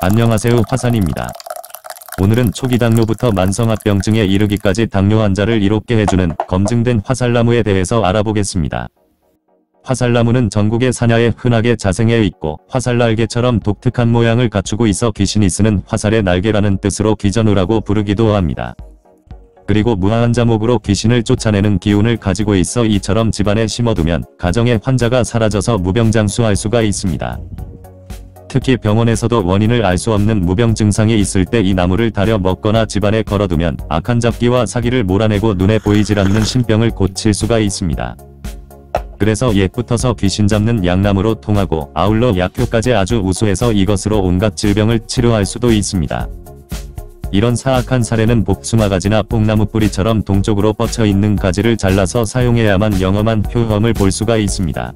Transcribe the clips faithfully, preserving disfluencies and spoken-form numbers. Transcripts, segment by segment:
안녕하세요, 화산입니다. 오늘은 초기 당뇨부터 만성합병증에 이르기까지 당뇨 환자를 이롭게 해주는 검증된 화살나무에 대해서 알아보겠습니다. 화살나무는 전국의 산야에 흔하게 자생해 있고 화살날개처럼 독특한 모양을 갖추고 있어 귀신이 쓰는 화살의 날개라는 뜻으로 귀전우라고 부르기도 합니다. 그리고 무화한 자목으로 귀신을 쫓아내는 기운을 가지고 있어 이처럼 집안에 심어두면 가정의 환자가 사라져서 무병장수할 수가 있습니다. 특히 병원에서도 원인을 알 수 없는 무병 증상이 있을 때 이 나무를 다려 먹거나 집안에 걸어두면 악한 잡기와 사기를 몰아내고 눈에 보이질 않는 신병을 고칠 수가 있습니다. 그래서 옛부터서 귀신 잡는 약나무로 통하고 아울러 약효까지 아주 우수해서 이것으로 온갖 질병을 치료할 수도 있습니다. 이런 사악한 사례는 복숭아가지나 뽕나무 뿌리처럼 동쪽으로 뻗쳐 있는 가지를 잘라서 사용해야만 영험한 효험을 볼 수가 있습니다.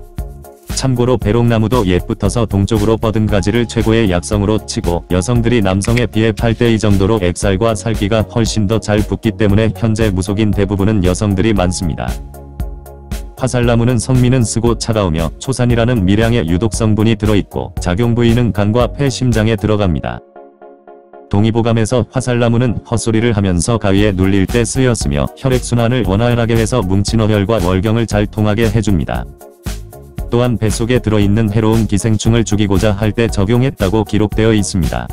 참고로 배롱나무도 옛부터서 동쪽으로 뻗은 가지를 최고의 약성으로 치고 여성들이 남성에 비해 팔 대 이 정도로 액살과 살기가 훨씬 더 잘 붙기 때문에 현재 무속인 대부분은 여성들이 많습니다. 화살나무는 성미는 쓰고 차가우며 초산이라는 미량의 유독 성분이 들어있고 작용 부위는 간과 폐, 심장에 들어갑니다. 동의보감에서 화살나무는 헛소리를 하면서 가위에 눌릴 때 쓰였으며 혈액순환을 원활하게 해서 뭉친 어혈과 월경을 잘 통하게 해줍니다. 또한 뱃속에 들어있는 해로운 기생충을 죽이고자 할 때 적용했다고 기록되어 있습니다.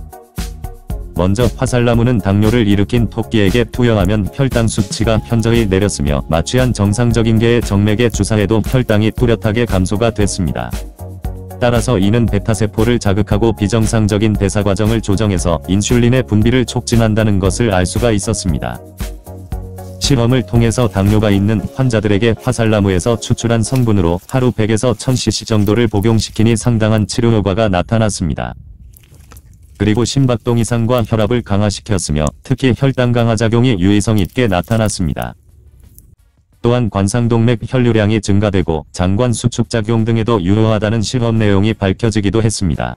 먼저 화살나무는 당뇨를 일으킨 토끼에게 투여하면 혈당 수치가 현저히 내렸으며 마취한 정상적인 개의 정맥에 주사해도 혈당이 뚜렷하게 감소가 됐습니다. 따라서 이는 베타세포를 자극하고 비정상적인 대사 과정을 조정해서 인슐린의 분비를 촉진한다는 것을 알 수가 있었습니다. 실험을 통해서 당뇨가 있는 환자들에게 화살나무에서 추출한 성분으로 하루 백에서 천 씨씨 정도를 복용시키니 상당한 치료 효과가 나타났습니다. 그리고 심박동 이상과 혈압을 강화시켰으며 특히 혈당 강화 작용이 유의성 있게 나타났습니다. 또한 관상동맥 혈류량이 증가되고 장관 수축 작용 등에도 유효하다는 실험 내용이 밝혀지기도 했습니다.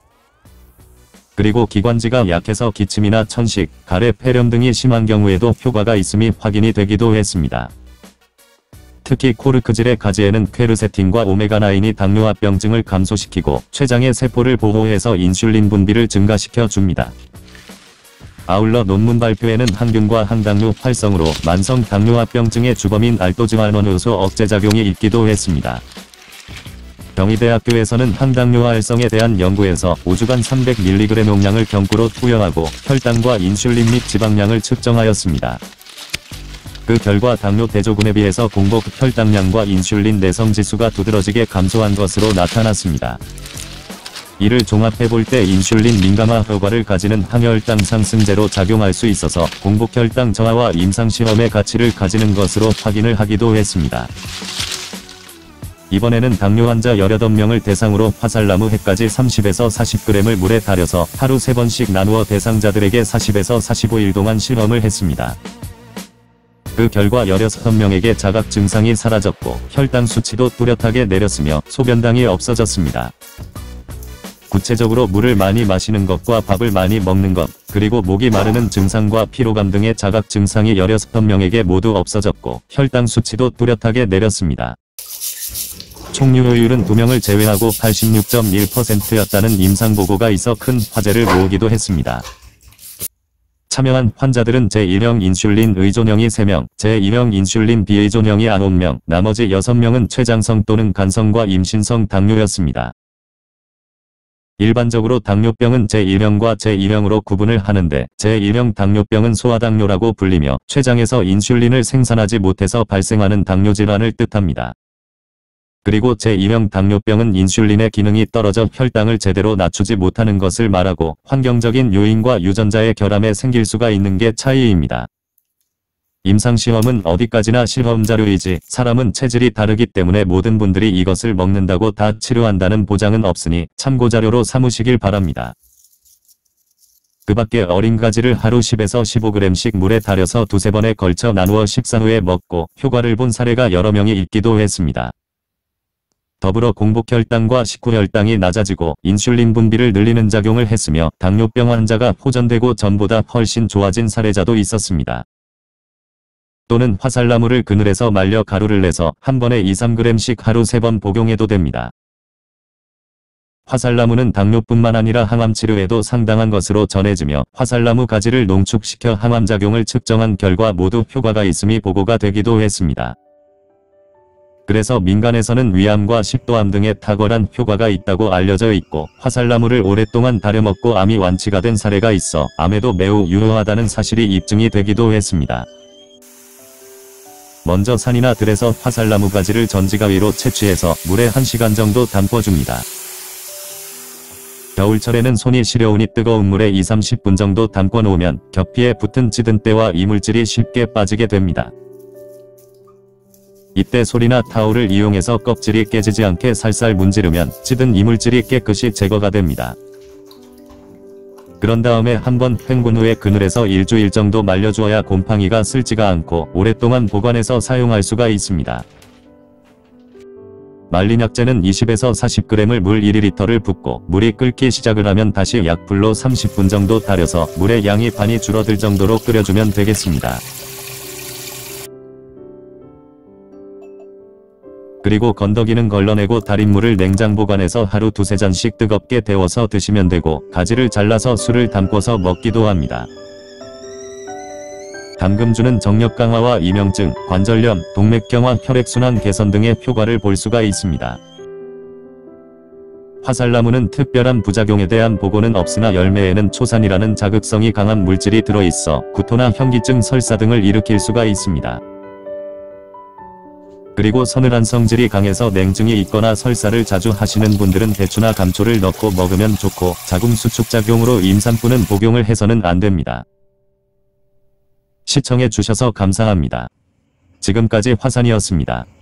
그리고 기관지가 약해서 기침이나 천식, 가래, 폐렴 등이 심한 경우에도 효과가 있음이 확인이 되기도 했습니다. 특히 코르크질의 가지에는 퀘르세틴과 오메가나인이 당뇨합병증을 감소시키고 췌장의 세포를 보호해서 인슐린 분비를 증가시켜 줍니다. 아울러 논문 발표에는 항균과 항당뇨 활성으로 만성 당뇨합병증의 주범인 알도지화르몬 효소 억제작용이 있기도 했습니다. 경희대학교에서는 항당뇨 활성에 대한 연구에서 오 주간 삼백 밀리그램 용량을 경구로 투여하고 혈당과 인슐린 및 지방량을 측정하였습니다. 그 결과 당뇨 대조군에 비해서 공복 혈당량과 인슐린 내성 지수가 두드러지게 감소한 것으로 나타났습니다. 이를 종합해볼 때 인슐린 민감화 효과를 가지는 항혈당 상승제로 작용할 수 있어서 공복혈당 저하와 임상시험의 가치를 가지는 것으로 확인을 하기도 했습니다. 이번에는 당뇨 환자 열여덟 명을 대상으로 화살나무 핵가지 삼십에서 사십 그램을 물에 달여서 하루 세 번씩 나누어 대상자들에게 사십에서 사십오 일 동안 실험을 했습니다. 그 결과 열여섯 명에게 자각 증상이 사라졌고 혈당 수치도 뚜렷하게 내렸으며 소변당이 없어졌습니다. 구체적으로 물을 많이 마시는 것과 밥을 많이 먹는 것, 그리고 목이 마르는 증상과 피로감 등의 자각 증상이 열여섯 명에게 모두 없어졌고 혈당 수치도 뚜렷하게 내렸습니다. 총유효율은 두 명을 제외하고 팔십육 점 일 퍼센트였다는 임상보고가 있어 큰 화제를 모으기도 했습니다. 참여한 환자들은 제일형 인슐린 의존형이 세 명, 제이형 인슐린 비의존형이 아홉 명, 나머지 여섯 명은 췌장성 또는 간성과 임신성 당뇨였습니다. 일반적으로 당뇨병은 제일형과 제이형으로 구분을 하는데 제일형 당뇨병은 소아당뇨라고 불리며 췌장에서 인슐린을 생산하지 못해서 발생하는 당뇨질환을 뜻합니다. 그리고 제이형 당뇨병은 인슐린의 기능이 떨어져 혈당을 제대로 낮추지 못하는 것을 말하고 환경적인 요인과 유전자의 결함에 생길 수가 있는 게 차이입니다. 임상시험은 어디까지나 실험자료이지 사람은 체질이 다르기 때문에 모든 분들이 이것을 먹는다고 다 치료한다는 보장은 없으니 참고자료로 삼으시길 바랍니다. 그 밖에 어린 가지를 하루 십에서 십오 그램씩 물에 달여서 두세 번에 걸쳐 나누어 식사 후에 먹고 효과를 본 사례가 여러 명이 있기도 했습니다. 더불어 공복혈당과 식후혈당이 낮아지고 인슐린 분비를 늘리는 작용을 했으며 당뇨병 환자가 호전되고 전보다 훨씬 좋아진 사례자도 있었습니다. 또는 화살나무를 그늘에서 말려 가루를 내서 한 번에 이, 삼 그램씩 하루 세 번 복용해도 됩니다. 화살나무는 당뇨뿐만 아니라 항암 치료에도 상당한 것으로 전해지며 화살나무 가지를 농축시켜 항암작용을 측정한 결과 모두 효과가 있음이 보고가 되기도 했습니다. 그래서 민간에서는 위암과 식도암 등의 탁월한 효과가 있다고 알려져 있고 화살나무를 오랫동안 다려먹고 암이 완치가 된 사례가 있어 암에도 매우 유효하다는 사실이 입증이 되기도 했습니다. 먼저 산이나 들에서 화살나무 가지를 전지가위로 채취해서 물에 한 시간 정도 담궈줍니다. 겨울철에는 손이 시려우니 뜨거운 물에 이삼십 분 정도 담궈 놓으면 겹피에 붙은 찌든 때와 이물질이 쉽게 빠지게 됩니다. 이때 솔이나 타올을 이용해서 껍질이 깨지지 않게 살살 문지르면 찌든 이물질이 깨끗이 제거가 됩니다. 그런 다음에 한번 헹군 후에 그늘에서 일주일 정도 말려주어야 곰팡이가 슬지가 않고 오랫동안 보관해서 사용할 수가 있습니다. 말린 약재는 이십에서 사십 그램을 물 일 리터를 붓고 물이 끓기 시작을 하면 다시 약불로 삼십 분 정도 달여서 물의 양이 반이 줄어들 정도로 끓여주면 되겠습니다. 그리고 건더기는 걸러내고 달인 물을 냉장 보관해서 하루 두세 잔씩 뜨겁게 데워서 드시면 되고 가지를 잘라서 술을 담궈서 먹기도 합니다. 담금주는 정력 강화와 이명증, 관절염, 동맥경화, 혈액순환 개선 등의 효과를 볼 수가 있습니다. 화살나무는 특별한 부작용에 대한 보고는 없으나 열매에는 초산이라는 자극성이 강한 물질이 들어있어 구토나 현기증, 설사 등을 일으킬 수가 있습니다. 그리고 서늘한 성질이 강해서 냉증이 있거나 설사를 자주 하시는 분들은 대추나 감초를 넣고 먹으면 좋고 자궁 수축작용으로 임산부는 복용을 해서는 안 됩니다. 시청해 주셔서 감사합니다. 지금까지 화산이었습니다.